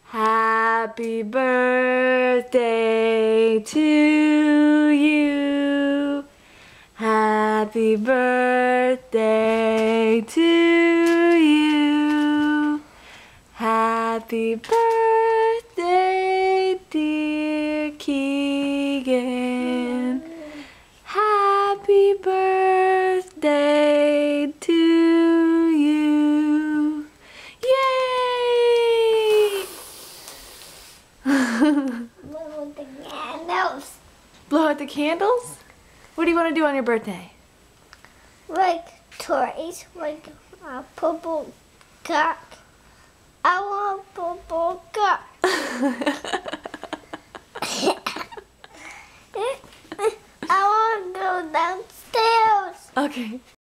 Happy birthday to you. Happy birthday to you. Happy birthday, dear Keegan. Happy birthday to you. Yay! Blow the candles. Blow out the candles? What do you want to do on your birthday? Like toys, like a purple duck. I want a purple duck. I want to go downstairs. Okay.